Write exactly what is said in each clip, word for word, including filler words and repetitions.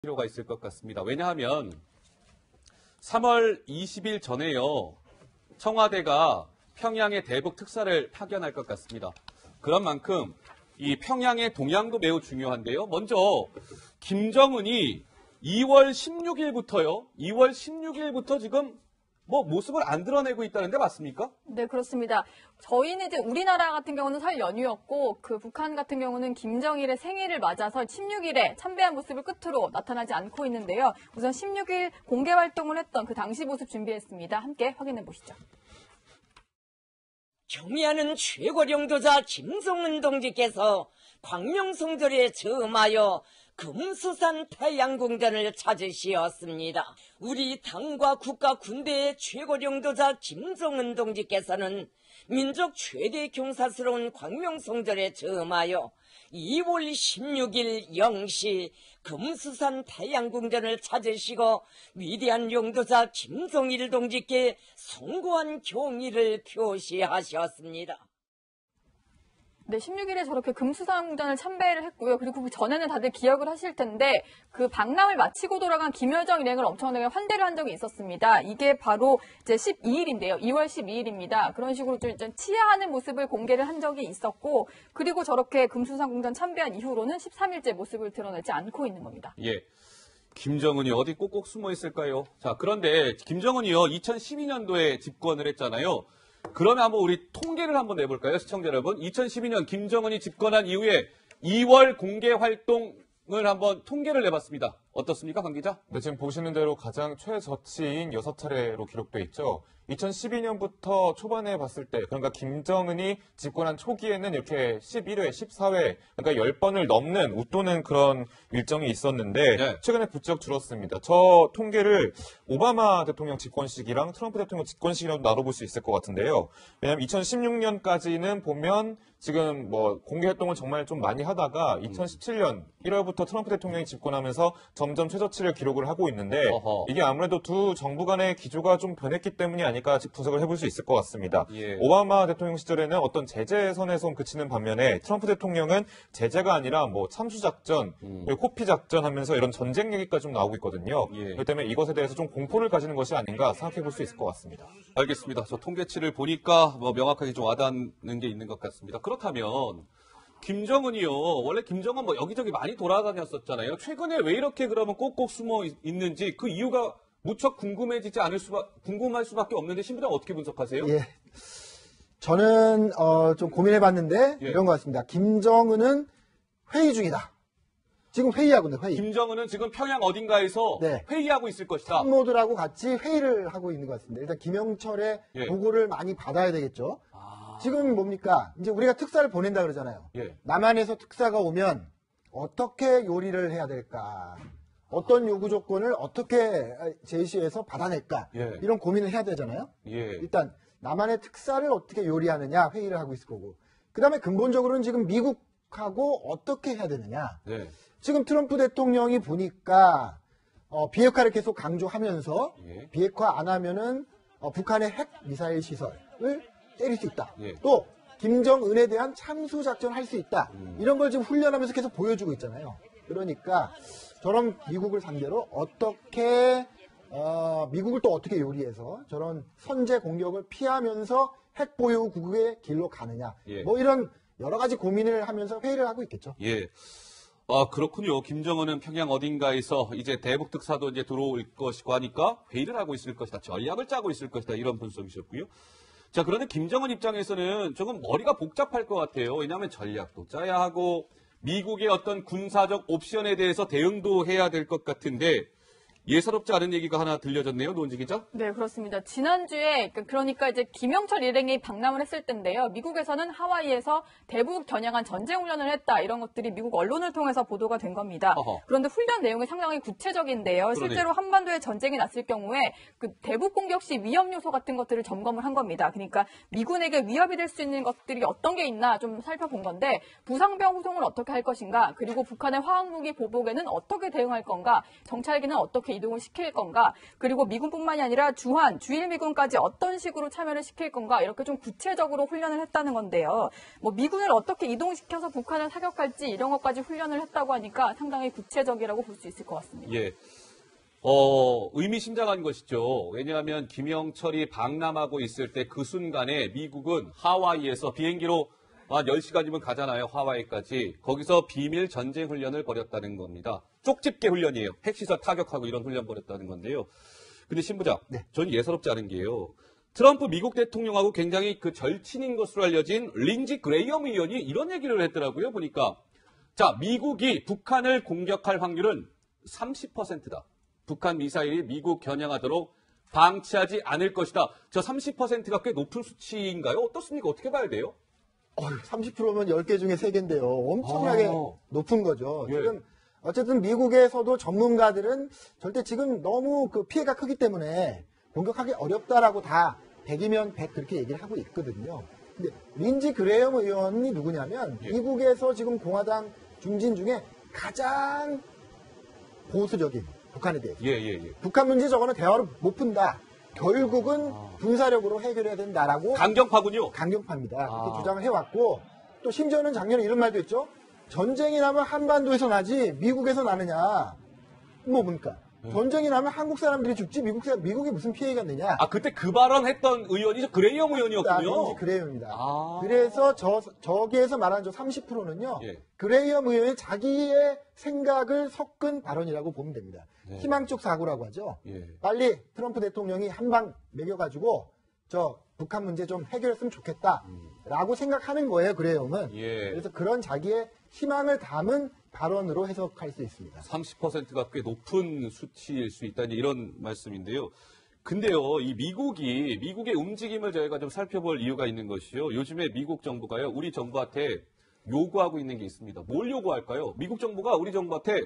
필요가 있을 것 같습니다. 왜냐하면 삼월 이십일 전에요. 청와대가 평양에 대북 특사를 파견할 것 같습니다. 그런 만큼 이 평양의 동향도 매우 중요한데요. 먼저 김정은이 이월 십육일부터요. 이월 십육일부터 지금 뭐 모습을 안 드러내고 있다는데 맞습니까? 네, 그렇습니다. 저희는 이제 우리나라 같은 경우는 설 연휴였고 그 북한 같은 경우는 김정일의 생일을 맞아서 십육일에 참배한 모습을 끝으로 나타나지 않고 있는데요. 우선 십육일 공개 활동을 했던 그 당시 모습 준비했습니다. 함께 확인해 보시죠. 경의하는 최고령도자 김정은 동지께서 광명성절에 저음하여 금수산 태양궁전을 찾으시었습니다. 우리 당과 국가 군대의 최고령도자 김정은 동지께서는 민족 최대 경사스러운 광명성절에 저음하여 이월 십육일 영시 금수산 태양궁전을 찾으시고 위대한 용도자 김정일 동지께 숭고한 경의를 표시하셨습니다. 네, 십육일에 저렇게 금수산궁전을 참배를 했고요. 그리고 그 전에는 다들 기억을 하실 텐데 그 박람을 마치고 돌아간 김여정 일행을 엄청나게 환대를 한 적이 있었습니다. 이게 바로 이제 십이일인데요. 이월 십이일입니다. 그런 식으로 좀 치하하는 모습을 공개를 한 적이 있었고 그리고 저렇게 금수산궁전 참배한 이후로는 십삼일째 모습을 드러내지 않고 있는 겁니다. 예. 김정은이 어디 꼭꼭 숨어 있을까요? 자, 그런데 김정은이요. 이천십이년도에 집권을 했잖아요. 그러면 한번 우리 통계를 한번 내볼까요? 시청자 여러분. 이천십이년 김정은이 집권한 이후에 이월 공개 활동을 한번 통계를 내봤습니다. 어떻습니까, 강 기자? 네, 지금 보시는 대로 가장 최저치인 여섯 차례로 기록돼 있죠. 이천십이년부터 초반에 봤을 때, 그러니까 김정은이 집권한 초기에는 이렇게 십일회, 십사회, 그러니까 십 번을 넘는 웃도는 그런 일정이 있었는데 네. 최근에 부쩍 줄었습니다. 저 통계를 오바마 대통령 집권 시기랑 트럼프 대통령 집권 시기라도 나눠볼 수 있을 것 같은데요. 왜냐하면 이천십육년까지는 보면 지금 뭐 공개 활동을 정말 좀 많이 하다가 이천십칠년 일월부터 트럼프 대통령이 집권하면서 점점 최저치를 기록을 하고 있는데 어허. 이게 아무래도 두 정부 간의 기조가 좀 변했기 때문이 아닐까 분석을 해볼 수 있을 것 같습니다. 예. 오바마 대통령 시절에는 어떤 제재 선에서 그치는 반면에 트럼프 대통령은 제재가 아니라 뭐 참수작전, 음. 코피작전 하면서 이런 전쟁 얘기까지 좀 나오고 있거든요. 예. 그렇기 때문에 이것에 대해서 좀 공포를 가지는 것이 아닌가 생각해 볼 수 있을 것 같습니다. 알겠습니다. 저 통계치를 보니까 뭐 명확하게 좀 와닿는 게 있는 것 같습니다. 그렇다면 김정은이요. 원래 김정은 뭐 여기저기 많이 돌아다녔었잖아요. 최근에 왜 이렇게 그러면 꼭꼭 숨어 있, 있는지 그 이유가 무척 궁금해지지 않을 수가 궁금할 수밖에 없는데 신부장 어떻게 분석하세요? 예. 저는 어, 좀 고민해봤는데 예. 이런 것 같습니다. 김정은은 회의 중이다. 지금 회의하고 있는 회의. 김정은은 지금 평양 어딘가에서 네. 회의하고 있을 것이다. 참모들하고 같이 회의를 하고 있는 것 같습니다. 일단 김영철의 예. 보고를 많이 받아야 되겠죠. 아... 지금 뭡니까? 이제 우리가 특사를 보낸다 그러잖아요. 예. 남한에서 특사가 오면 어떻게 요리를 해야 될까? 어떤 요구 조건을 어떻게 제시해서 받아낼까? 예. 이런 고민을 해야 되잖아요. 예. 일단 남한의 특사를 어떻게 요리하느냐 회의를 하고 있을 거고. 그 다음에 근본적으로는 지금 미국하고 어떻게 해야 되느냐. 네. 지금 트럼프 대통령이 보니까 어, 비핵화를 계속 강조하면서 예. 비핵화 안 하면은 어, 북한의 핵 미사일 시설을 때릴 수 있다. 예. 또 김정은에 대한 참수 작전 할 수 있다. 음. 이런 걸 지금 훈련하면서 계속 보여주고 있잖아요. 그러니까 저런 미국을 상대로 어떻게 어, 미국을 또 어떻게 요리해서 저런 선제 공격을 피하면서 핵 보유 국의 길로 가느냐. 예. 뭐 이런 여러 가지 고민을 하면서 회의를 하고 있겠죠. 예. 아, 그렇군요. 김정은은 평양 어딘가에서 이제 대북 특사도 이제 들어올 것이고 하니까 회의를 하고 있을 것이다. 전략을 짜고 있을 것이다. 이런 분석이셨고요. 자, 그런데 김정은 입장에서는 조금 머리가 복잡할 것 같아요. 왜냐하면 전략도 짜야 하고 미국의 어떤 군사적 옵션에 대해서 대응도 해야 될 것 같은데 예사롭지 않은 얘기가 하나 들려졌네요, 노은지 기자. 네, 그렇습니다. 지난주에 그러니까 이제 김영철 일행이 방남을 했을 텐데요. 미국에서는 하와이에서 대북 겨냥한 전쟁 훈련을 했다. 이런 것들이 미국 언론을 통해서 보도가 된 겁니다. 어허. 그런데 훈련 내용이 상당히 구체적인데요. 그러네. 실제로 한반도에 전쟁이 났을 경우에 그 대북 공격 시 위험 요소 같은 것들을 점검을 한 겁니다. 그러니까 미군에게 위협이 될 수 있는 것들이 어떤 게 있나 좀 살펴본 건데 부상병 후송을 어떻게 할 것인가, 그리고 북한의 화학무기 보복에는 어떻게 대응할 건가, 정찰기는 어떻게 어떻게 이동을 시킬 건가, 그리고 미군뿐만이 아니라 주한, 주일미군까지 어떤 식으로 참여를 시킬 건가, 이렇게 좀 구체적으로 훈련을 했다는 건데요. 뭐 미군을 어떻게 이동시켜서 북한을 사격할지 이런 것까지 훈련을 했다고 하니까 상당히 구체적이라고 볼 수 있을 것 같습니다. 예. 어, 의미심장한 것이죠. 왜냐하면 김영철이 방남하고 있을 때 그 순간에 미국은 하와이에서 비행기로 한 열 시간이면 가잖아요. 하와이까지. 거기서 비밀 전쟁 훈련을 벌였다는 겁니다. 쪽집게 훈련이에요. 핵시설 타격하고 이런 훈련 벌였다는 건데요. 근데 신부장, 네. 저는 예사롭지 않은 게요. 트럼프 미국 대통령하고 굉장히 그 절친인 것으로 알려진 린지 그레이엄 의원이 이런 얘기를 했더라고요. 보니까. 자, 미국이 북한을 공격할 확률은 삼십 퍼센트다. 북한 미사일이 미국 겨냥하도록 방치하지 않을 것이다. 저 삼십 퍼센트가 꽤 높은 수치인가요? 어떻습니까? 어떻게 봐야 돼요? 삼십 퍼센트면 열 개 중에 세 개인데요. 엄청나게 아. 높은 거죠. 예. 지금 어쨌든 미국에서도 전문가들은 절대 지금 너무 그 피해가 크기 때문에 공격하기 어렵다라고 다 백이면 백 그렇게 얘기를 하고 있거든요. 근데 린지 그레이엄 의원이 누구냐면 예. 미국에서 지금 공화당 중진 중에 가장 보수적인 북한에 대해서. 예, 예, 예. 북한 문제 저거는 대화를 못 푼다. 결국은 아. 군사력으로 해결해야 된다라고 강경파군요. 강경파입니다. 그렇게 아. 주장을 해왔고 또 심지어는 작년에 이런 말도 했죠. 전쟁이 나면 한반도에서 나지 미국에서 나느냐. 뭐 뭡니까? 전쟁이 나면 한국 사람들이 죽지 미국 사람, 미국이 무슨 피해가 있느냐. 아, 그때 그 발언했던 의원이 저 그레이엄 의원이었군요. 린지 그레이엄입니다. 아. 그래서 저, 저기에서 말하는 저 삼십 퍼센트는요. 예. 그레이엄 의원이 자기의 생각을 섞은 발언이라고 보면 됩니다. 네. 희망적 사고라고 하죠. 예. 빨리 트럼프 대통령이 한 방 먹여가지고 저 북한 문제 좀 해결했으면 좋겠다라고 생각하는 거예요. 그레이엄은. 예. 그래서 그런 자기의 희망을 담은 발언으로 해석할 수 있습니다. 삼십 퍼센트가 꽤 높은 수치일 수 있다는 이런 말씀인데요. 근데요, 이 미국이, 미국의 움직임을 저희가 좀 살펴볼 이유가 있는 것이요. 요즘에 미국 정부가요, 우리 정부한테 요구하고 있는 게 있습니다. 뭘 요구할까요? 미국 정부가 우리 정부한테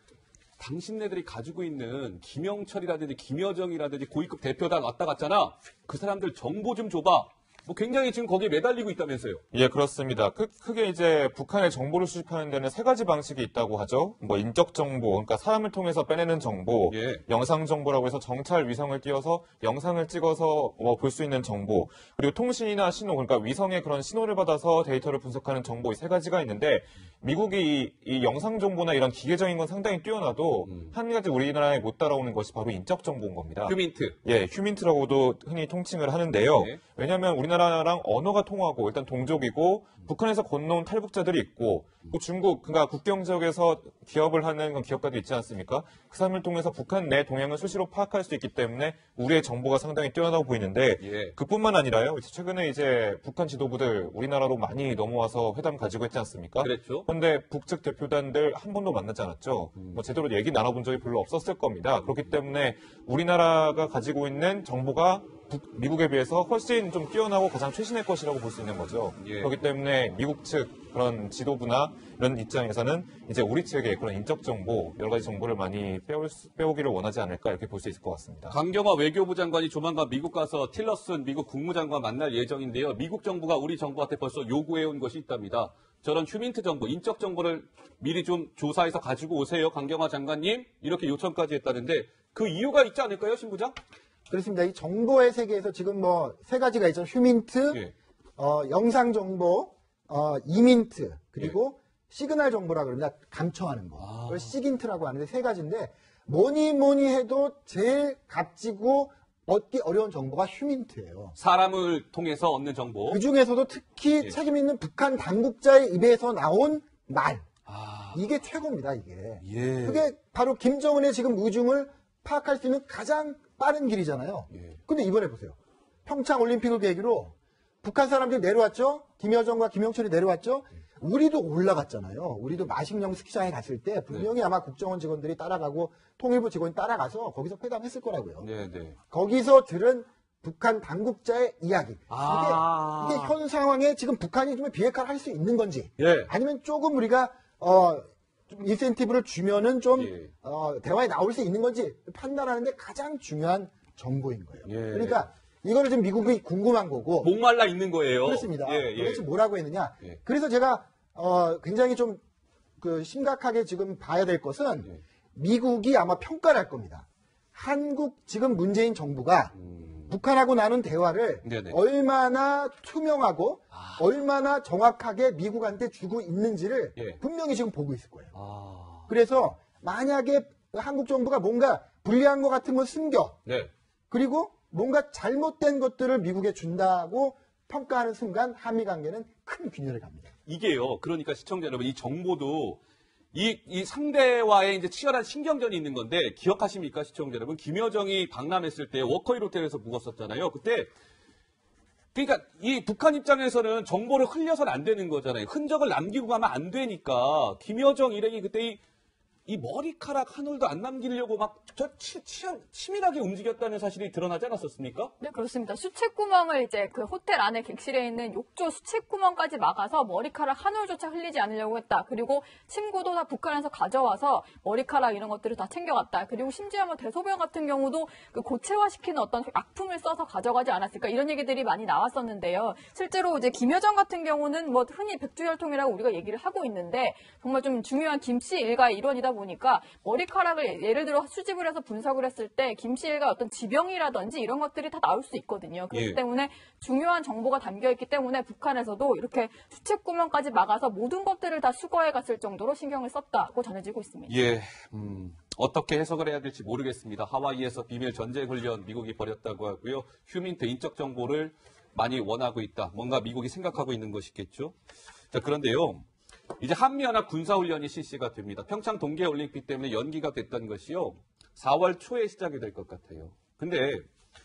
당신네들이 가지고 있는 김영철이라든지 김여정이라든지 고위급 대표단 왔다 갔잖아. 그 사람들 정보 좀 줘봐. 뭐 굉장히 지금 거기에 매달리고 있다면서요. 예, 그렇습니다. 크, 크게 이제 북한의 정보를 수집하는 데는 세 가지 방식이 있다고 하죠. 뭐 인적 정보, 그러니까 사람을 통해서 빼내는 정보, 예. 영상 정보라고 해서 정찰 위성을 띄워서 영상을 찍어서 뭐 볼 수 있는 정보, 그리고 통신이나 신호, 그러니까 위성의 그런 신호를 받아서 데이터를 분석하는 정보 이 세 가지가 있는데 미국이 이, 이 영상 정보나 이런 기계적인 건 상당히 뛰어나도 음. 한 가지 우리나라에 못 따라오는 것이 바로 인적 정보인 겁니다. 휴민트. 예, 휴민트라고도 흔히 통칭을 하는데요. 네. 왜냐하면 우리나라랑 언어가 통하고 일단 동족이고 북한에서 건너온 탈북자들이 있고 또 중국, 그러니까 국경 지역에서 기업을 하는 건 기업가도 있지 않습니까? 그 사람을 통해서 북한 내 동향을 수시로 파악할 수 있기 때문에 우리의 정보가 상당히 뛰어나고 보이는데 예. 그뿐만 아니라요. 최근에 이제 북한 지도부들 우리나라로 많이 넘어와서 회담 가지고 했지 않습니까? 그랬죠. 그런데 북측 대표단들 한 번도 만나지 않았죠. 뭐 제대로 얘기 나눠본 적이 별로 없었을 겁니다. 그렇기 때문에 우리나라가 가지고 있는 정보가 북, 미국에 비해서 훨씬 좀 뛰어나고 가장 최신의 것이라고 볼 수 있는 거죠. 예. 그렇기 때문에 미국 측 그런 지도부나 이런 입장에서는 이제 우리 측의 그런 인적 정보, 여러 가지 정보를 많이 빼올 수- 빼오기를 원하지 않을까 이렇게 볼 수 있을 것 같습니다. 강경화 외교부 장관이 조만간 미국 가서 틸러슨 미국 국무장관 만날 예정인데요. 미국 정부가 우리 정부한테 벌써 요구해온 것이 있답니다. 저런 휴민트 정보, 인적 정보를 미리 좀 조사해서 가지고 오세요. 강경화 장관님. 이렇게 요청까지 했다는데 그 이유가 있지 않을까요, 신부장? 그렇습니다. 이 정보의 세계에서 지금 뭐 세 가지가 있죠. 휴민트, 예. 어, 영상 정보, 어, 이민트, 그리고 시그널 정보라고 그럽니다. 감청하는 거. 아. 그걸 시긴트라고 하는데 세 가지인데 뭐니 뭐니 해도 제일 값지고 얻기 어려운 정보가 휴민트예요. 사람을 통해서 얻는 정보. 그 중에서도 특히 예. 책임 있는 북한 당국자의 입에서 나온 말. 아, 이게 최고입니다, 이게. 예. 그게 바로 김정은의 지금 의중을 파악할 수 있는 가장 빠른 길이잖아요. 예. 근데 이번에 보세요. 평창 올림픽을 계기로 북한 사람들이 내려왔죠? 김여정과 김영철이 내려왔죠? 우리도 올라갔잖아요. 우리도 마식령 스키장에 갔을 때 분명히 아마 국정원 직원들이 따라가고 통일부 직원이 따라가서 거기서 회담했을 거라고요. 네, 네. 거기서 들은 북한 당국자의 이야기. 아. 이게, 이게 현 상황에 지금 북한이 좀 비핵화를 할 수 있는 건지 예. 아니면 조금 우리가 어, 좀 인센티브를 주면은 좀 예. 어, 대화에 나올 수 있는 건지 판단하는데 가장 중요한 정보인 거예요. 예. 그러니까 이거를 지금 미국이 궁금한 거고 목말라 있는 거예요. 그렇습니다. 예, 예. 도대체 뭐라고 했느냐? 예. 그래서 제가 어, 굉장히 좀 그 심각하게 지금 봐야 될 것은 예. 미국이 아마 평가를 할 겁니다. 한국 지금 문재인 정부가 음. 북한하고 나눈 대화를 네네. 얼마나 투명하고 아. 얼마나 정확하게 미국한테 주고 있는지를 예. 분명히 지금 보고 있을 거예요. 아. 그래서 만약에 한국 정부가 뭔가 불리한 것 같은 걸 숨겨 네. 그리고 뭔가 잘못된 것들을 미국에 준다고 평가하는 순간 한미 관계는 큰 균열을 갑니다. 이게요. 그러니까 시청자 여러분, 이 정보도 이, 이 상대와의 이제 치열한 신경전이 있는 건데, 기억하십니까, 시청자 여러분? 김여정이 방남했을 때 워커힐 호텔에서 묵었었잖아요. 그때, 그러니까 이 북한 입장에서는 정보를 흘려서는 안 되는 거잖아요. 흔적을 남기고 가면 안 되니까, 김여정 일행이 그때 이, 이 머리카락 한 올도 안 남기려고 막 저 치밀하게 움직였다는 사실이 드러나지 않았었습니까? 네, 그렇습니다. 수채구멍을 이제 그 호텔 안에 객실에 있는 욕조 수채구멍까지 막아서 머리카락 한 올조차 흘리지 않으려고 했다. 그리고 침구도 다 북한에서 가져와서 머리카락 이런 것들을 다 챙겨갔다. 그리고 심지어 뭐 대소변 같은 경우도 그 고체화시키는 어떤 악품을 써서 가져가지 않았을까. 이런 얘기들이 많이 나왔었는데요. 실제로 이제 김여정 같은 경우는 뭐 흔히 백주혈통이라고 우리가 얘기를 하고 있는데 정말 좀 중요한 김씨 일가의 일원이다 보니까 머리카락을 예를 들어 수집을 해서 분석을 했을 때 김씨 일가 어떤 지병이라든지 이런 것들이 다 나올 수 있거든요. 그렇기 예. 때문에 중요한 정보가 담겨 있기 때문에 북한에서도 이렇게 수채구멍까지 막아서 모든 것들을 다 수거해 갔을 정도로 신경을 썼다고 전해지고 있습니다. 예, 음, 어떻게 해석을 해야 될지 모르겠습니다. 하와이에서 비밀 전쟁 훈련 미국이 벌였다고 하고요. 휴민트 인적 정보를 많이 원하고 있다. 뭔가 미국이 생각하고 있는 것이겠죠. 자, 그런데요. 이제 한미연합 군사훈련이 실시가 됩니다. 평창 동계올림픽 때문에 연기가 됐던 것이요. 사월 초에 시작이 될 것 같아요. 근데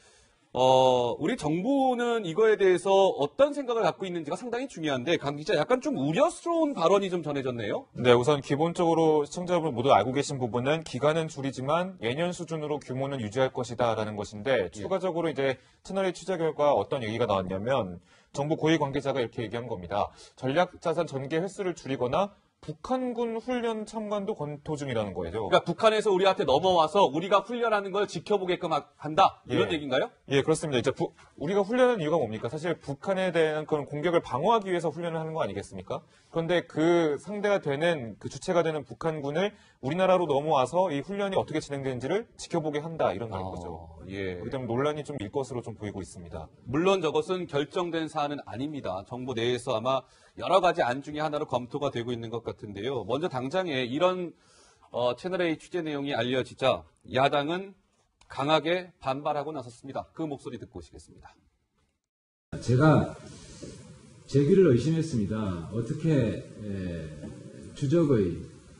어, 우리 정부는 이거에 대해서 어떤 생각을 갖고 있는지가 상당히 중요한데, 강 기자, 약간 좀 우려스러운 발언이 좀 전해졌네요. 네, 우선 기본적으로 시청자분들 모두 알고 계신 부분은 기간은 줄이지만 예년 수준으로 규모는 유지할 것이다라는 것인데, 추가적으로 이제 채널의 취재 결과 어떤 얘기가 나왔냐면 정부 고위 관계자가 이렇게 얘기한 겁니다. 전략자산 전개 횟수를 줄이거나 북한군 훈련 참관도 검토 중이라는 거예요. 그러니까 북한에서 우리한테 넘어와서 우리가 훈련하는 걸 지켜보게끔 한다, 이런 예. 얘기인가요? 예, 그렇습니다. 이제 부- 우리가 훈련하는 이유가 뭡니까? 사실 북한에 대한 그런 공격을 방어하기 위해서 훈련을 하는 거 아니겠습니까? 그런데 그 상대가 되는, 그 주체가 되는 북한군을 우리나라로 넘어와서 이 훈련이 어떻게 진행되는지를 지켜보게 한다, 이런 말인 거죠. 예. 그렇기 때문에 논란이 좀 일 것으로 좀 보이고 있습니다. 물론 저것은 결정된 사안은 아닙니다. 정부 내에서 아마 여러 가지 안 중에 하나로 검토가 되고 있는 것 같은데요. 먼저 당장에 이런 어, 채널A 취재 내용이 알려지자 야당은 강하게 반발하고 나섰습니다. 그 목소리 듣고 오시겠습니다. 제가 제 귀를 의심했습니다. 어떻게 에, 주적의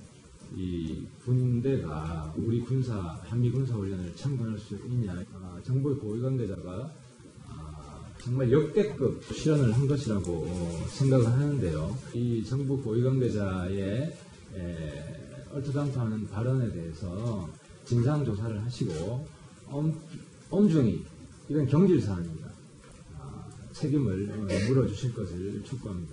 이 군대가 우리 군사 한미 군사 훈련을 참관할 수 있냐? 아, 정부의 고위 관계자가 아, 정말 역대급 실언을 한 것이라고 어, 생각을 하는데요. 이 정부 고위 관계자의 에, 얼토당토하는 발언에 대해서 진상 조사를 하시고 엄, 엄중히 이건 경질 사안입니다. 책임을 물어주실 것을 촉구합니다.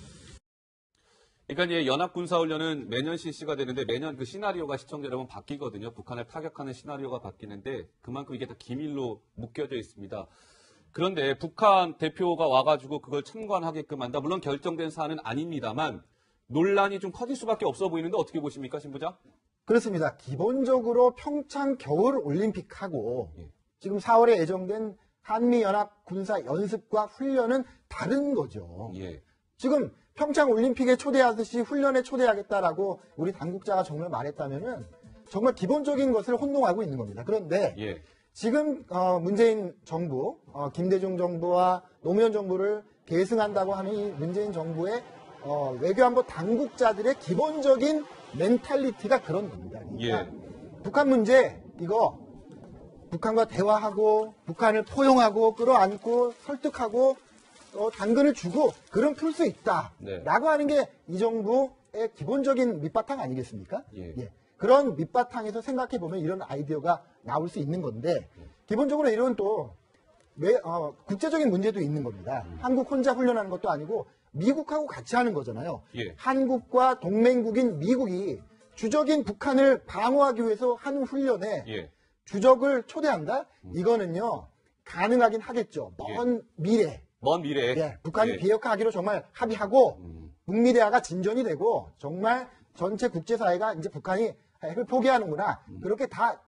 그러니까 이제 연합군사훈련은 매년 실시가 되는데 매년 그 시나리오가 시청자 여러분 바뀌거든요. 북한을 타격하는 시나리오가 바뀌는데 그만큼 이게 다 기밀로 묶여져 있습니다. 그런데 북한 대표가 와가지고 그걸 참관하게끔 한다. 물론 결정된 사안은 아닙니다만 논란이 좀 커질 수밖에 없어 보이는데 어떻게 보십니까, 신 부장? 그렇습니다. 기본적으로 평창 겨울올림픽하고 예. 지금 사월에 예정된 한미연합 군사 연습과 훈련은 다른 거죠. 예. 지금 평창 올림픽에 초대하듯이 훈련에 초대하겠다라고 우리 당국자가 정말 말했다면은 정말 기본적인 것을 혼동하고 있는 겁니다. 그런데 예. 지금 어, 문재인 정부, 어, 김대중 정부와 노무현 정부를 계승한다고 하는 이 문재인 정부의 어, 외교안보 당국자들의 기본적인 멘탈리티가 그런 겁니다. 그러니까 예. 북한 문제 이거 북한과 대화하고 북한을 포용하고 끌어안고 설득하고 어, 당근을 주고 그럼 풀 수 있다 네. 라고 하는 게 이 정부의 기본적인 밑바탕 아니겠습니까? 예. 예. 그런 밑바탕에서 생각해 보면 이런 아이디어가 나올 수 있는 건데 기본적으로 이런 또 왜, 어, 국제적인 문제도 있는 겁니다. 음. 한국 혼자 훈련하는 것도 아니고 미국하고 같이 하는 거잖아요. 예. 한국과 동맹국인 미국이 주적인 북한을 방어하기 위해서 하는 훈련에 예. 주적을 초대한다? 이거는요, 가능하긴 하겠죠. 먼 미래. 먼 미래에. 예, 북한이 예. 비핵화하기로 정말 합의하고, 음. 북미 대화가 진전이 되고, 정말 전체 국제사회가 이제 북한이 핵을 포기하는구나. 그렇게 다